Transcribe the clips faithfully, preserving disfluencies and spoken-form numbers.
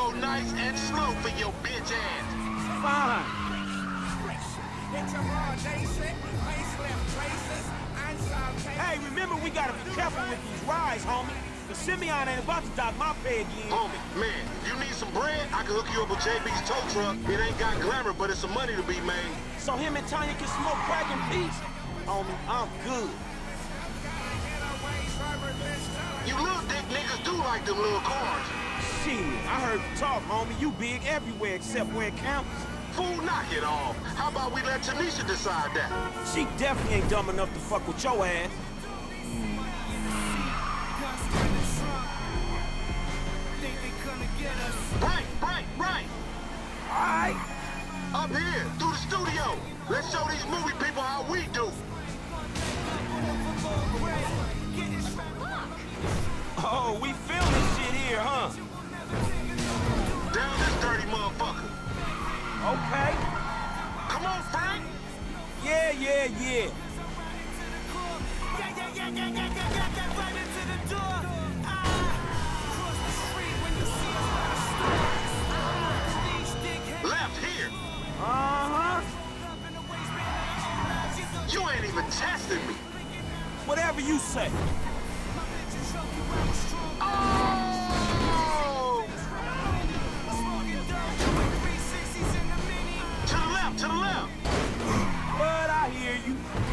go nice and slow for your bitch ass. Fine. Hey, remember we gotta be careful with these rides, homie. The Simeon ain't about to dock my pay again. Homie, man, you need some bread? I can hook you up with J B's tow truck. It ain't got glamour, but it's some money to be made. So him and Tanya can smoke crack in peace? Homie, I'm good. You little dick niggas do like them little cars. Shit, I heard you talk, homie. You big everywhere except where it counts. Fool, knock it off. How about we let Tanisha decide that? She definitely ain't dumb enough to fuck with your ass. Right, right, right. All right. Up here, through the studio. Let's show these movie people how we do. Oh, we filming shit here, huh? Down this dirty motherfucker. Okay. Come on, Frank. Yeah, yeah, yeah. Left here. Uh-huh. You ain't even testing me. Whatever you say. Oh! To the left, to the left. But I hear you.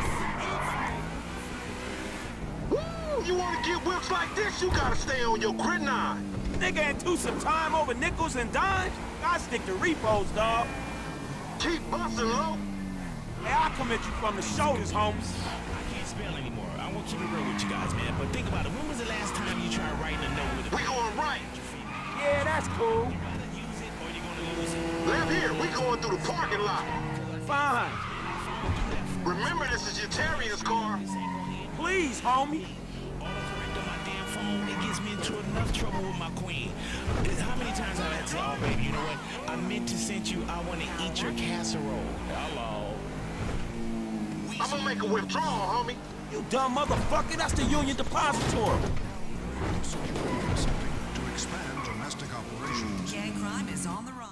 Woo! You want to get whips like this, you gotta stay on your grid nine. Nigga ain't do some time over nickels and dimes? I stick to repos, dog. Keep busting low. Hey, I'll come at you from the shoulders, homies. I can't spell anymore. I won't keep it real with you guys, man. But think about it. When was the last time you tried writing a note with a We going right. Yeah, that's cool. You rather use it or you gonna lose it? Left here, we going through the parking lot. Fine. Remember, this is your Terrier's car. Please, homie. Autocorrect on my damn phone, it gets me into enough trouble with my queen. How many times have I had to say, oh, baby, you know what? I meant to send you, I want to eat your casserole. Hello. I'm gonna make a withdrawal, homie. You dumb motherfucker, that's the Union Depository. To expand domestic operations. Gang crime is on the run.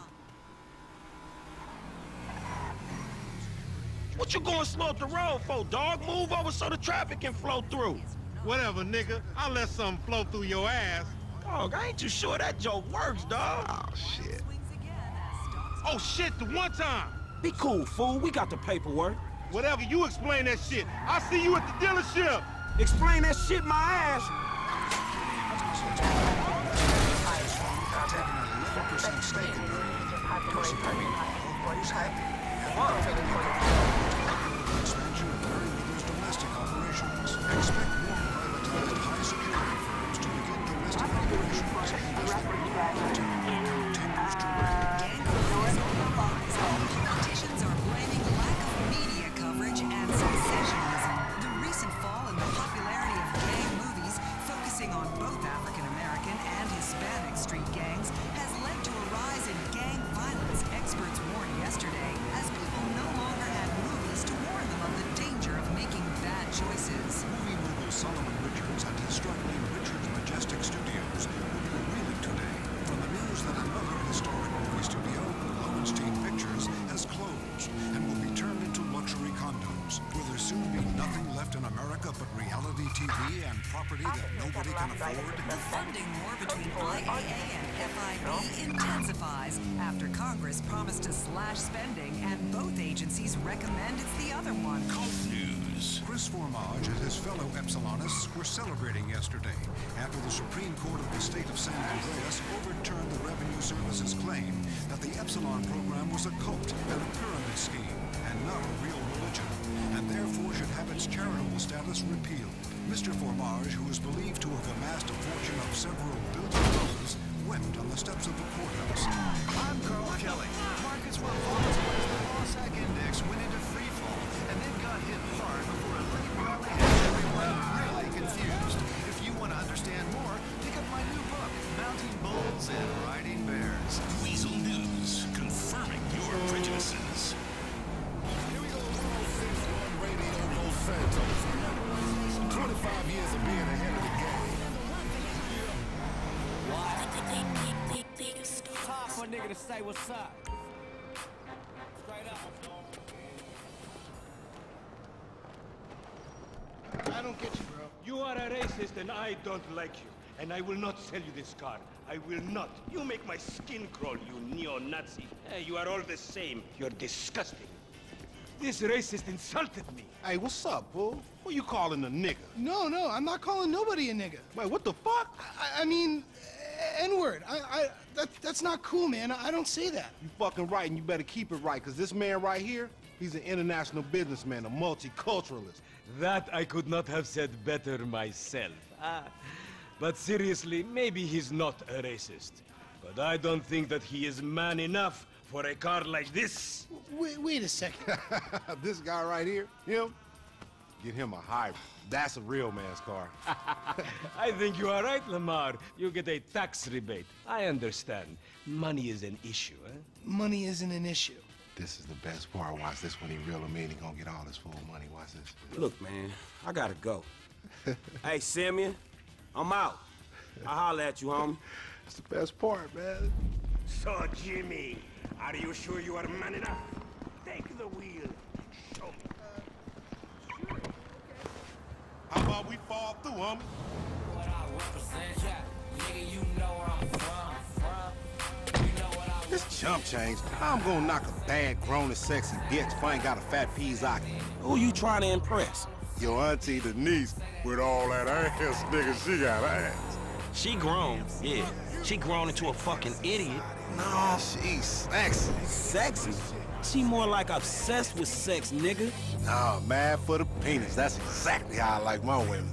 What you going slow up the road for, dog? Move over so the traffic can flow through. Whatever, nigga. I'll let something flow through your ass. Dog, I ain't too sure that joke works, dog. Oh, shit. Oh, shit, the one time. Be cool, fool. We got the paperwork. Whatever, you explain that shit. I'll see you at the dealership. Explain that shit my ass. Taking an eleven percent stake in expansion of Mary Withers' domestic operations. Expect more privatized high-security firms to begin domestic operations as the continues to rise. Gang crime is on the rise. Politicians are blaming lack of media coverage and sensationalism. The recent fall in the popularity of gang movies, focusing on both African American and Hispanic street gangs, has led to a rise in gang violence. Experts warned yesterday, as people no longer had movies to warn them of the danger of making bad choices. Movie mogul Solomon Richards and his struggling Richards Majestic Studios will be reeling today from the news that another historic movie studio, Lowenstein Pictures, has closed and will be turned into luxury condos. Will there soon be nothing left in America but reality T V and property that nobody can afford? The funding war between I A A and F I B intensifies after Congress promised to slash spending and both agencies recommend it's the other one. News. Chris Formage and his fellow Epsilonists were celebrating yesterday after the Supreme Court of the state of San Andreas overturned the Revenue Service's claim that the Epsilon program was a cult and a pyramid scheme and not a real religion, and therefore should have its charitable status repealed. Mister Formage, who is believed to have amassed a fortune of several billion dollars, wept on the steps of the courthouse. I'm Carl Kelly. Markets were volatile as the Mossack Index went into free fall and then got hit hard before a late rally had everyone really confused. If you want to understand more, pick up my new book, Mounting Bulls and Riding Bears. Weasel News, confirming your prejudices. Here we go, one oh six point one Radio Los Santos. twenty-five years of being ahead of the game. nigga to say what's up. Straight up. I don't get you, bro. You are a racist and I don't like you. And I will not sell you this car. I will not. You make my skin crawl, you neo-Nazi. Hey, you are all the same. You're disgusting. This racist insulted me. Hey, what's up, fool? Who you calling a nigga? No, no, I'm not calling nobody a nigga. Wait, what the fuck? I, I mean, N-word. I, I, that, that's not cool, man. I, I don't say that. You fucking right, and you better keep it right, because this man right here, he's an international businessman, a multiculturalist. That I could not have said better myself. Ah. But seriously, maybe he's not a racist. But I don't think that he is man enough for a car like this. Wait, wait a second. This guy right here, him, get him a hybrid. That's a real man's car. I think you are right, Lamar. You get a tax rebate. I understand. Money is an issue, eh? Money isn't an issue. This is the best part. Watch this when he reel him in. He gonna get all his full money. Watch this. Look, man, I gotta go. Hey, Simeon, I'm out. I'll holler at you, homie. It's the best part, man. So, Jimmy, are you sure you are man enough? Take the wheel. Show me. How about we fall through, homie? What I represent, yeah. Nigga, you know where I'm from, from. You know what I This chump change. How I'm gonna knock a bad, grown and sexy bitch if I ain't got a fat Pizzaki? Who you trying to impress? Your auntie Denise, with all that ass, nigga, she got ass. She grown, yeah. She grown into a fucking idiot. No, she's sexy. Sexy? She more like obsessed with sex, nigga. Nah, mad for the penis. That's exactly how I like my women.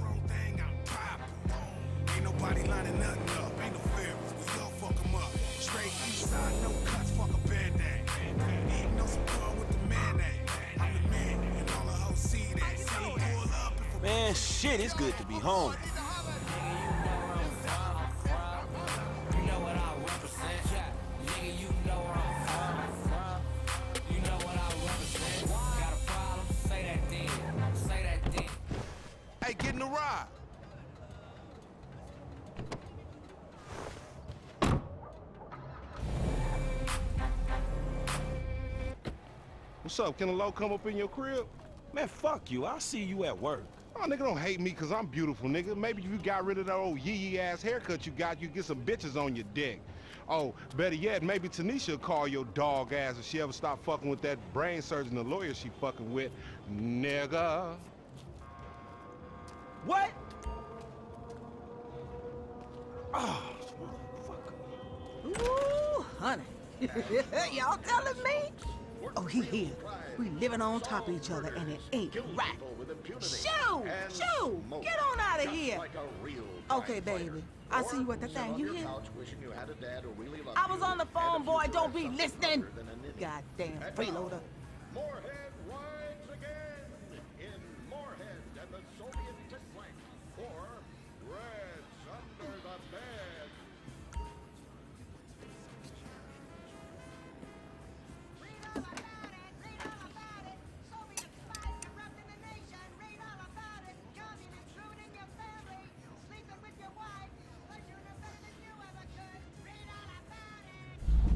Ain't nobody lining nothing up. Ain't no favorites. We all fuck 'em up. Straight east side, no cuts, fuck a band-aid. Eating on some corn with the mayonnaise. I'm the man, and all the hoes see that. See, pull up if a Man, shit, it's good to be home. Hey, get in the ride. What's up? Can a low come up in your crib? Man, fuck you. I'll see you at work. Oh, nigga, don't hate me because I'm beautiful, nigga. Maybe if you got rid of that old yee-yee-ass haircut you got, you get some bitches on your dick. Oh, better yet, maybe Tanisha will call your dog ass if she ever stop fucking with that brain surgeon, the lawyer she fucking with. Nigga. What? Oh, ooh, honey. Y'all telling me? Oh, he here. We living on top of each other, and it ain't right. Shoo! Shoo! Get on out of here. Okay, baby. I see you at the thing. You hear? I was on the phone, boy. Don't be listening. Goddamn freeloader. Moorhead rides again in Moorhead and the Soviet test flank for Reds under the bed. Read all about it, read all about it. Soviet spies corrupting the nation. Read all about it. Communists ruining your family. Sleeping with your wife. Pleasuring her better than you ever could. Read all about it.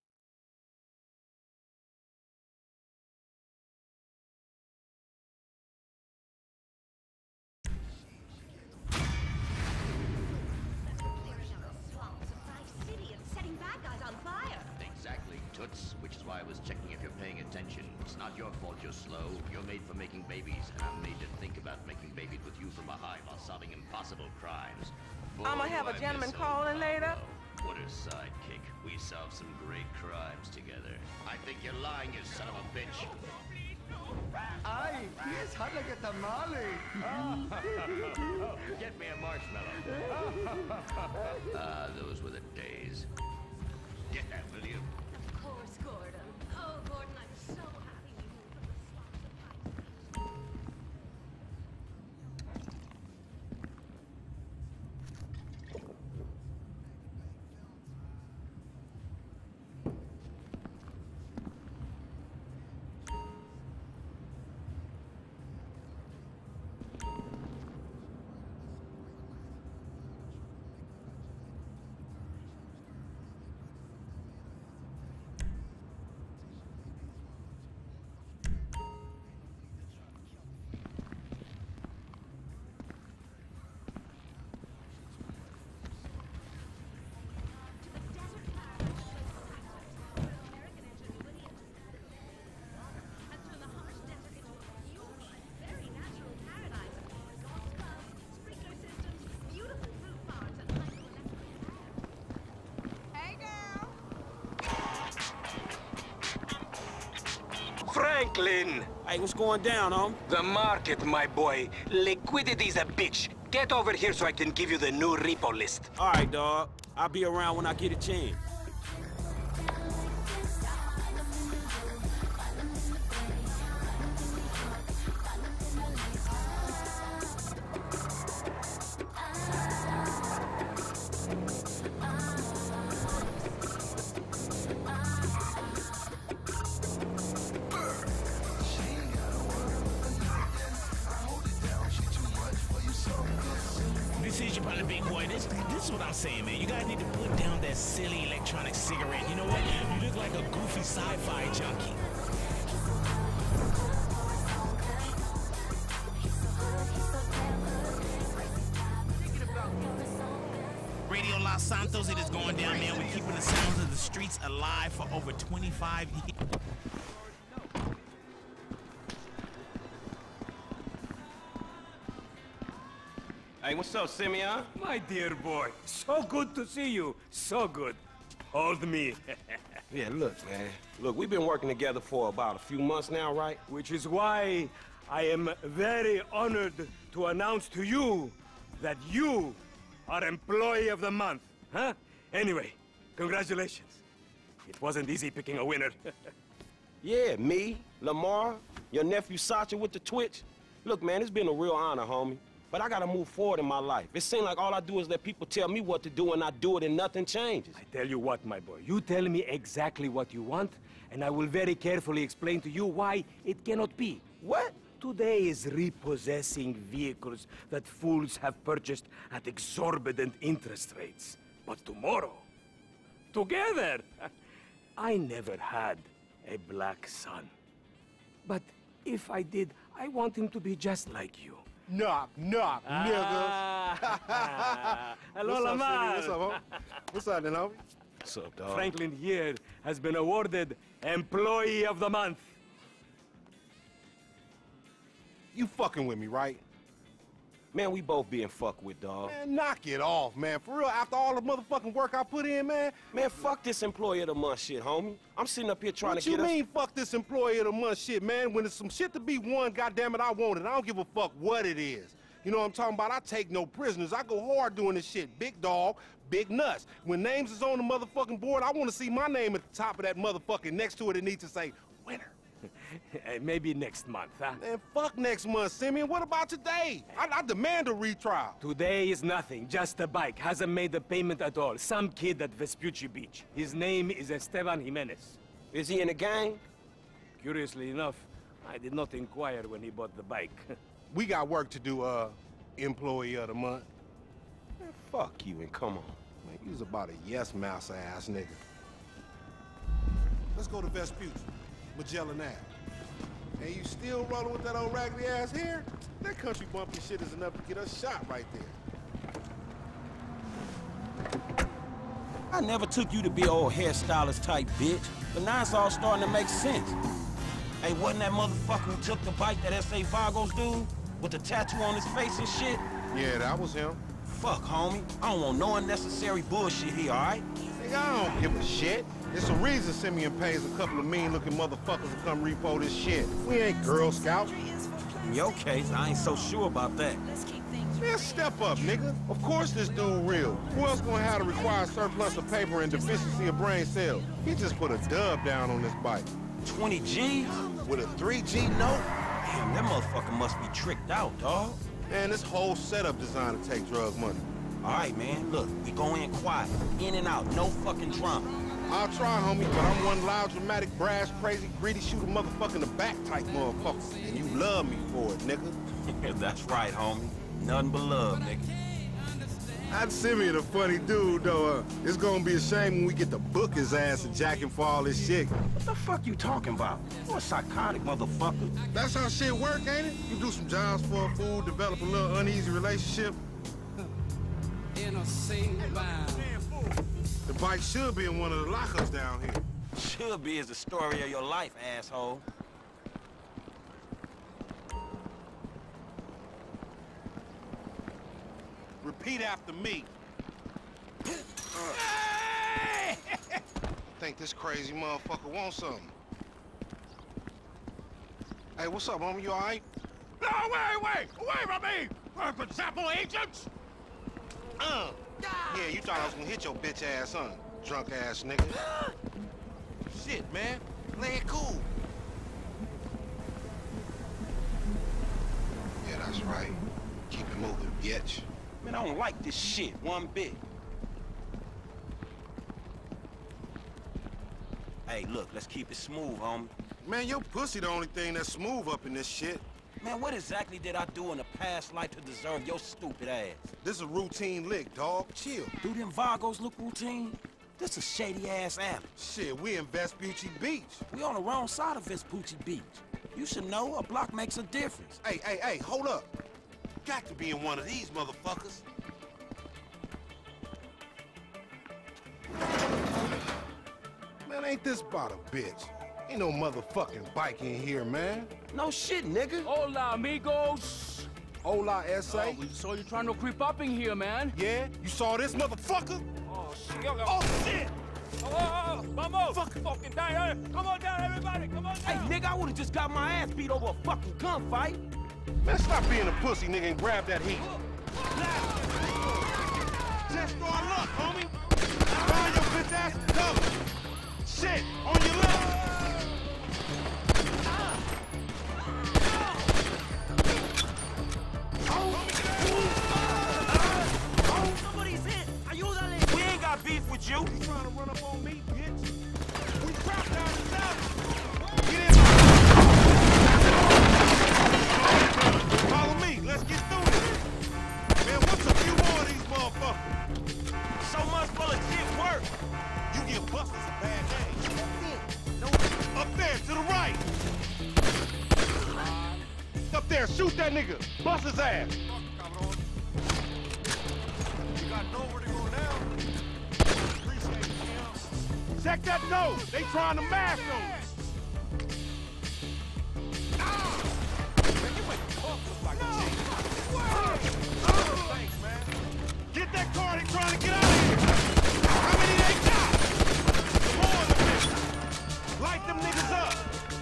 Exactly, Toots, which is why I was checking if you're paying attention. It's not your fault you're slow. You're made for making babies, and I'm made to think about making babies with you from behind while solving impossible crimes. I'ma have a gentleman calling later. What a sidekick. We solved some great crimes together. I think you're lying, you son of a bitch. Ay, it's hot like a tamale. Get me a marshmallow. Ah, those were the days. Get that, will you? Of course, Gordon. Oh, Gordon, I'm so happy you moved from the slums of Vice. Franklin! Hey, what's going down, homie? The market, my boy. Liquidity's a bitch. Get over here so I can give you the new repo list. All right, dog. I'll be around when I get a chance. This is your partner, big boy. This, this is what I'm saying, man. You guys need to put down that silly electronic cigarette. You know what? You look like a goofy sci-fi junkie. Radio Los Santos, it is going down, man. We're keeping the sounds of the streets alive for over twenty-five years. Hey, what's up, Simeon? My dear boy, so good to see you. So good. Hold me. Yeah, look, man. Look, we've been working together for about a few months now, right? Which is why I am very honored to announce to you that you are Employee of the Month, huh? Anyway, congratulations. It wasn't easy picking a winner. Yeah, me, Lamar, your nephew Sacha with the Twitch. Look, man, it's been a real honor, homie. But I gotta move forward in my life. It seems like all I do is let people tell me what to do and I do it and nothing changes. I tell you what, my boy, you tell me exactly what you want, and I will very carefully explain to you why it cannot be. What? Today is repossessing vehicles that fools have purchased at exorbitant interest rates. But tomorrow, together, I never had a black son. But if I did, I want him to be just like you. Knock, knock, Ah. Hello, What's up, Lamar. City? What's up, homie? What's up, then, homie? What's up, dog? Franklin here has been awarded Employee of the Month. You fucking with me, right? Man, we both being fucked with, dog. Man, knock it off, man. For real, after all the motherfucking work I put in, man. Man, fuck this Employee of the Month shit, homie. I'm sitting up here trying What to you get mean, fuck this Employee of the Month shit, man? When there's some shit to be won, goddammit, I want it. I don't give a fuck what it is. You know what I'm talking about? I take no prisoners. I go hard doing this shit. Big dog, big nuts. When names is on the motherfucking board, I want to see my name at the top of that motherfucking next to it. It needs to say, winner. Maybe next month, huh? Man, fuck next month, Simeon. What about today? I, I demand a retrial. Today is nothing, just a bike. Hasn't made the payment at all. Some kid at Vespucci Beach. His name is Esteban Jimenez. Is he in the gang? Curiously enough, I did not inquire when he bought the bike. We got work to do, uh, Employee of the Month. Man, fuck you and come on. Man, you was about a yes mouse ass nigga. Let's go to Vespucci, Magellan Ave. And you still rolling with that old raggedy ass hair? That country bumpkin shit is enough to get us shot right there. I never took you to be an old hairstylist type bitch, but now it's all starting to make sense. Hey, wasn't that motherfucker who took the bike, that S A Vagos dude? With the tattoo on his face and shit? Yeah, that was him. Fuck, homie. I don't want no unnecessary bullshit here, all right? Nigga, I don't give a shit. There's a reason Simeon pays a couple of mean-looking motherfuckers to come repo this shit. We ain't Girl Scouts. In your case, I ain't so sure about that. Man, step up, nigga. Of course this dude real. Who else gonna have the required surplus of paper and deficiency of brain cells? He just put a dub down on this bike. twenty G's? With a three G note? Damn, that motherfucker must be tricked out, dog. Man, this whole setup designed to take drug money. All right, man, look, we go in quiet. In and out, no fucking drama. I'll try, homie, but I'm one loud, dramatic, brash, crazy, greedy, shoot a motherfucker in the back type motherfucker. And you love me for it, nigga. That's right, homie. Nothing but love, nigga. That Simeon a funny dude, though. Uh, it's gonna be a shame when we get to book his ass and jack him for all this shit. What the fuck you talking about? You a psychotic motherfucker. That's how shit work, ain't it? You do some jobs for a fool, develop a little uneasy relationship. In a single bound. The bike should be in one of the lockups down here. Should be is the story of your life, asshole. Repeat after me. Uh, think this crazy motherfucker wants something. Hey, what's up, homie? You all right? No, wait, wait! Away from me! Uh, for example, agents! Uh. Yeah, you thought I was gonna hit your bitch ass, huh? Drunk ass nigga. Shit, man. Play it cool. Yeah, that's right. Keep it moving, bitch. Man, I don't like this shit one bit. Hey, look, let's keep it smooth, homie. Man, your pussy the only thing that's smooth up in this shit. Man, what exactly did I do in a past life to deserve your stupid ass? This is a routine lick, dog. Chill. Do them Vagos look routine? This a shady-ass alley. Shit, we in Vespucci Beach. We on the wrong side of Vespucci Beach. You should know a block makes a difference. Hey, hey, hey, hold up. Got to be in one of these motherfuckers. Man, ain't this about a bitch? Ain't no motherfucking bike in here, man. No shit, nigga. Hola, amigos. Hola, S A. Oh, we saw you trying to creep up in here, man. Yeah? You saw this motherfucker? Oh, shit. Oh, shit! Oh, oh, oh, vamos! Fuck, fucking down. Come on down, everybody. Come on down. Hey, nigga, I would've just got my ass beat over a fucking gunfight. Man, stop being a pussy, nigga, and grab that heat. Just our luck, homie. Find your bitch ass cover. Shit, on your left. Somebody's in. Ayúdale. We ain't got beef with you. You trying to run up on me, bitch? We trapped down the south. Get in. Follow me. Let's get through this. Man, what's a few more of these motherfuckers? So much full of shit work. You get busted some bad days. Up there, to the right. Up there, shoot that nigga. Bust his ass. You got nowhere to go now. Appreciate it, Kim. Check that door. They trying to mash on us. Man, you make the pump look like a G. Thanks, man. Get that car. They trying to get out of here. How many they got? Some more of them niggas. Light them niggas up.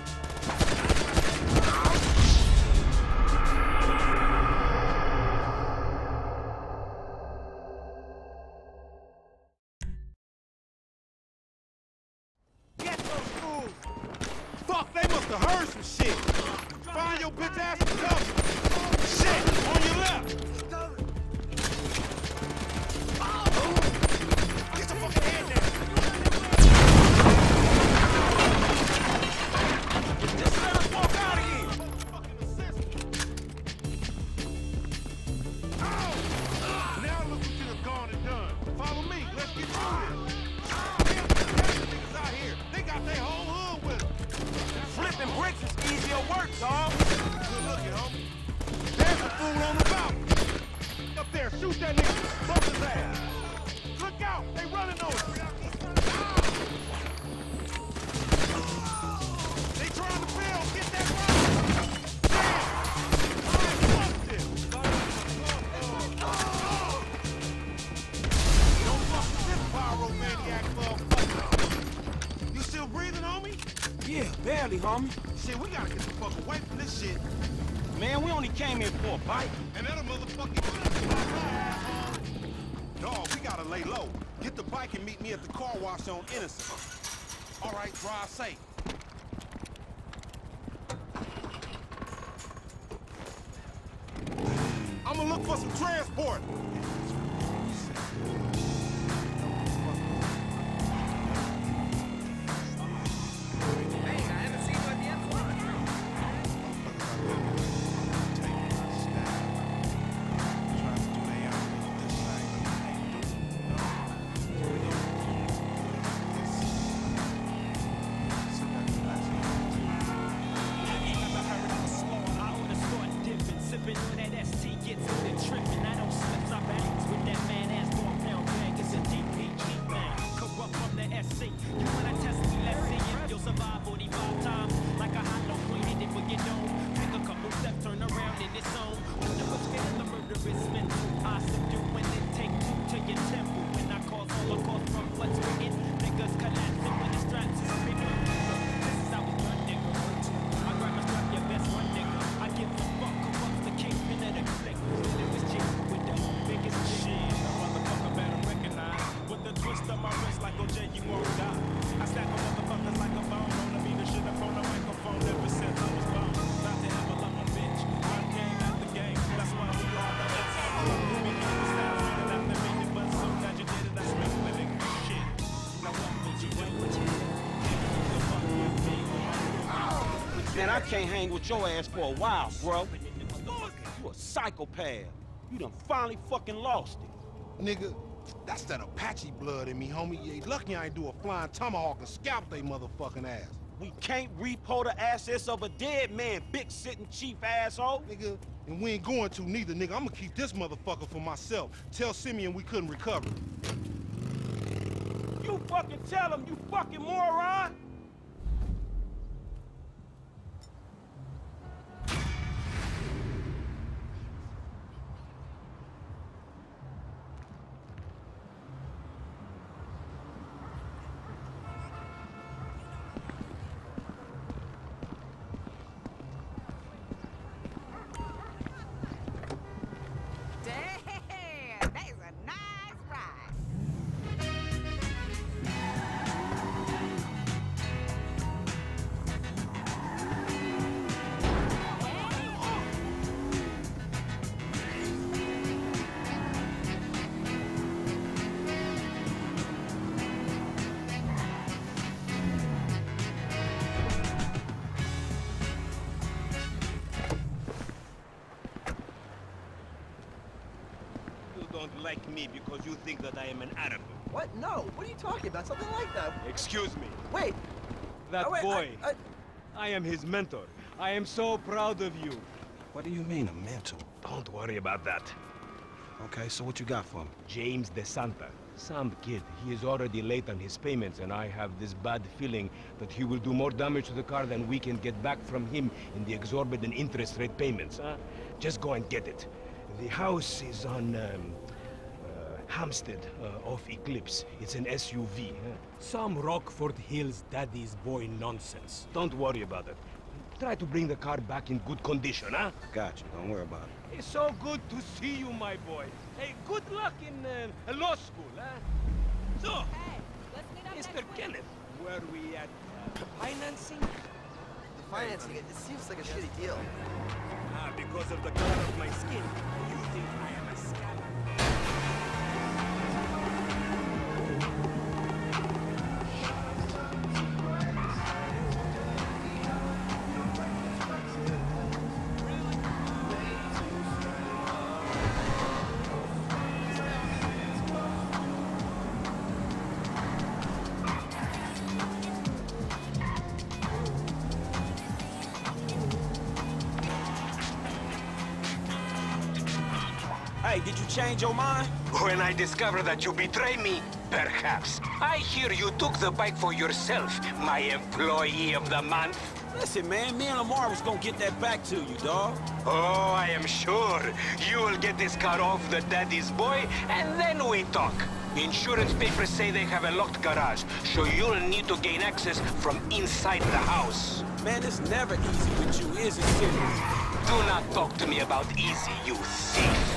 Get those fools. Fuck, they must have heard some shit. Find your bitch ass and cover. Shit, on your left. Get your fucking head down. Just let us walk out of here. Now look what you done gone and done. Follow me. Let's get through this. Niggas out here. They got their whole hood with them. Flipping bricks is easier work, dawg. Good looking, homie. There's a fool on the balcony. Up there, shoot that nigga. Bust his ass. Look out, they running on us. They trying to build. Get that run. Damn. Fuck this. Don't fuck with this pyromaniac motherfucker. You still breathing, homie? Yeah, barely, homie. Shit, we gotta get the fuck away from this shit. Man, we only came here for a bite. And that'll motherfucking... Dog, we gotta lay low. Get the bike and meet me at the car wash on Innocent. All right, drive safe. I'm gonna look for some transport. Sipping on that S T gets it and tripping. I don't slip, I Man, I can't hang with your ass for a while, bro. You a psychopath. You done finally fucking lost it. Nigga, that's that Apache blood in me, homie. You ain't lucky I ain't do a flying tomahawk and scalp they motherfucking ass. We can't repo the assets of a dead man, big sitting chief asshole. Nigga, and we ain't going to neither, nigga. I'm gonna keep this motherfucker for myself. Tell Simeon we couldn't recover. You fucking tell him, you fucking moron! Damn, that is a nice ride. You don't like me because you think that I am an Arab. What? No. What are you talking about? Something like that. Excuse me. Wait. That Oh, wait, boy. I, I... I am his mentor. I am so proud of you. What do you mean, a mentor? Don't worry about that. Okay, so what you got for me? James DeSanta. Some kid. He is already late on his payments, and I have this bad feeling that he will do more damage to the car than we can get back from him in the exorbitant interest rate payments, huh? Just go and get it. The house is on, um, uh, Hampstead, uh, off Eclipse. It's an S U V. Huh? Some Rockford Hills daddy's boy nonsense. Don't worry about it. Try to bring the car back in good condition, huh? Gotcha, don't worry about it. It's so good to see you, my boy. Hey, good luck in uh, law school, huh? So, Hey, let's meet up Mister next week. Kenneth, where we at? Uh, financing? The financing, it, it seems like a shitty deal. Ah, because of the color of my skin. You think I am a scammer? Hey, did you change your mind? When I discover that you betray me, perhaps. I hear you took the bike for yourself, my employee of the month. Listen, man, me and Lamar was gonna get that back to you, dawg. Oh, I am sure. You will get this car off the daddy's boy, and then we talk. Insurance papers say they have a locked garage, so you'll need to gain access from inside the house. Man, it's never easy with you, is it, Simeon? Do not talk to me about easy, you thief.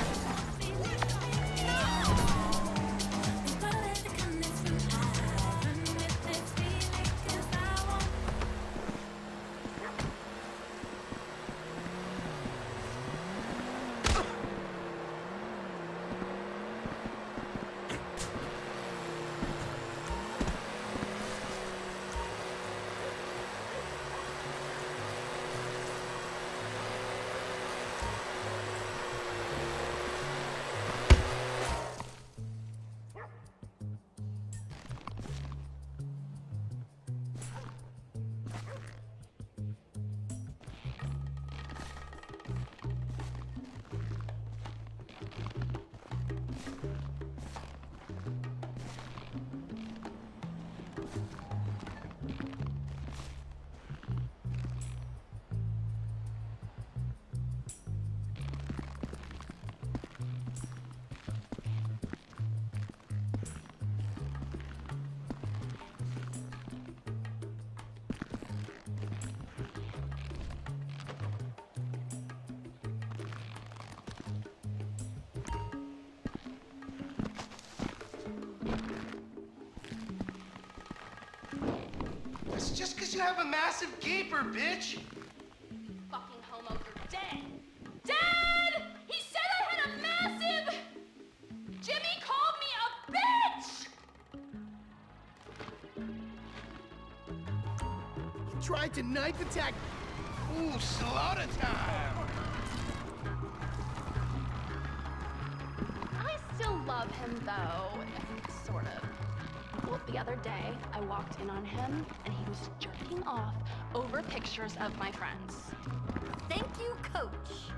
It's just because you have a massive gaper, bitch. Fucking homos are dead. Dad! He said I had a massive... Jimmy called me a bitch! He tried to knife attack. Ooh, slaughter time! I still love him, though. Sort of. Well, the other day, I walked in on him, and he was jerking off over pictures of my friends. Thank you, Coach.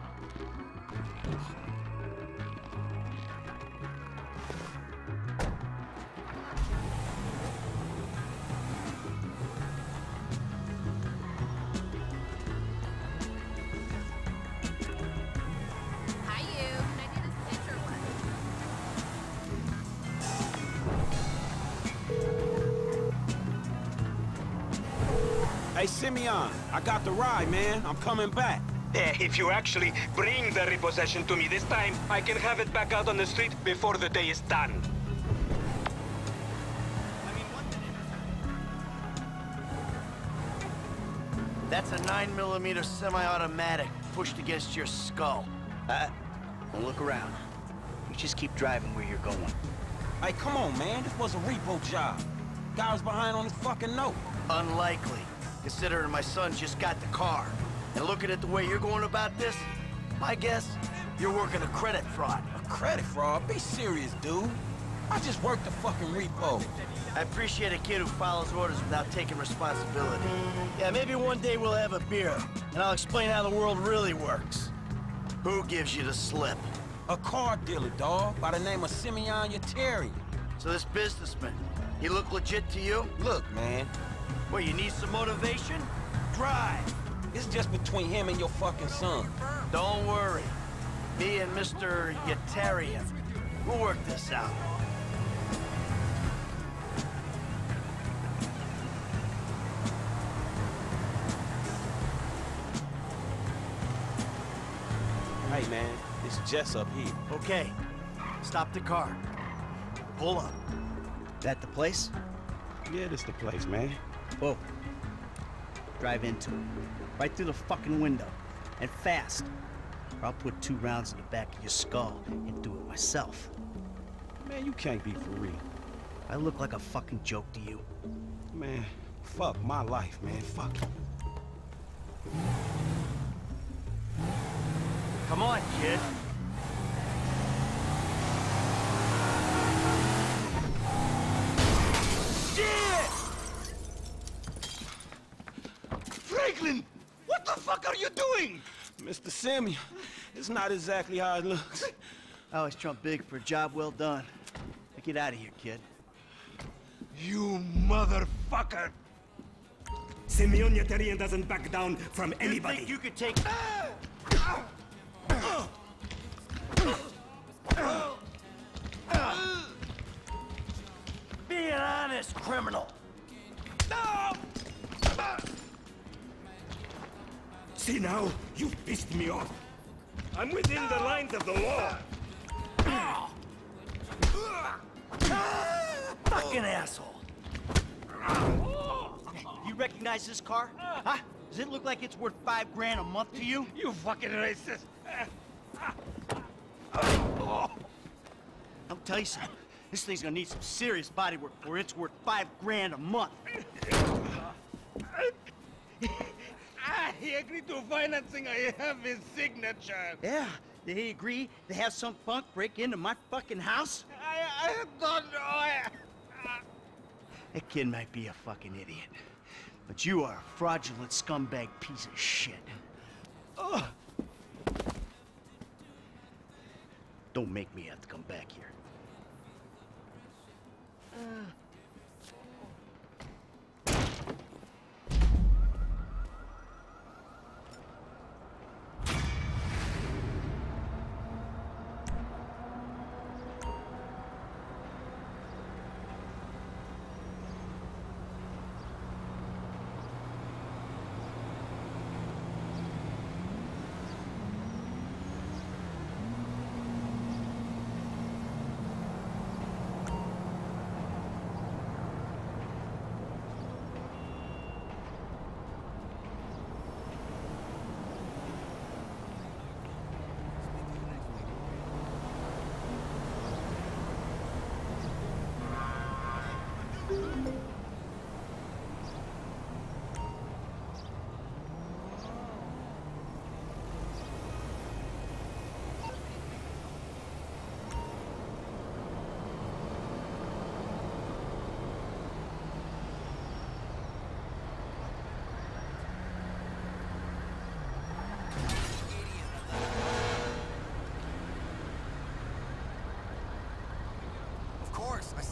Hi, you. Can I do this pitch or what? Hey, Simeon, I got the ride, man. I'm coming back. Eh, if you actually bring the repossession to me this time, I can have it back out on the street before the day is done. That's a nine millimeter semi-automatic pushed against your skull. Uh, don't look around. You just keep driving where you're going. Hey, come on, man. This was a repo job. Guy was behind on his fucking note. Unlikely, considering my son just got the car. And looking at the way you're going about this, my guess, you're working a credit fraud. A credit fraud? Be serious, dude. I just worked the fucking repo. I appreciate a kid who follows orders without taking responsibility. Yeah, maybe one day we'll have a beer, and I'll explain how the world really works. Who gives you the slip? A car dealer, dawg, by the name of Simeon Yetarian. So this businessman, he look legit to you? Look, man. Well, you need some motivation? Drive. It's just between him and your fucking son. Don't worry. Me and Mister Yetarian, we'll work this out. Hey, man, it's Jess up here. Okay, stop the car. Pull up. That the place? Yeah, this the place, man. Whoa. Drive into it. Right through the fucking window. And fast. Or I'll put two rounds in the back of your skull and do it myself. Man, you can't be for real. I look like a fucking joke to you. Man, fuck my life, man. Fuck it. Come on, kid. Shit! Franklin! What the fuck are you doing? Mister Simeon, it's not exactly how it looks. I always trump big for a job well done. Now get out of here, kid. You motherfucker! Simeon Yetarian doesn't back down from anybody. You think you could take... Be an honest criminal. See now, you've pissed me off. I'm within the lines of the law. Fucking asshole. You recognize this car? Huh? Does it look like it's worth five grand a month to you? You fucking racist. I'll tell you something. This thing's gonna need some serious body work before it's worth five grand a month. He agreed to financing. I have his signature. Yeah, did he agree to have some punk break into my fucking house? I, I don't know. I... That kid might be a fucking idiot, but you are a fraudulent scumbag piece of shit. Ugh. Don't make me have to come back here. Uh.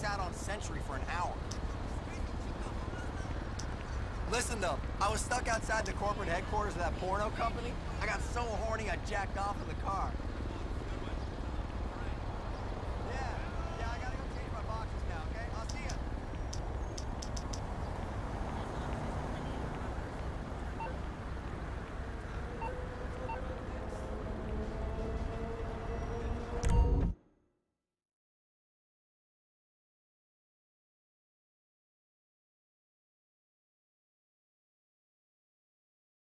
out on Century for an hour. Listen though, I was stuck outside the corporate headquarters of that porno company. I got so horny I jacked off in the car.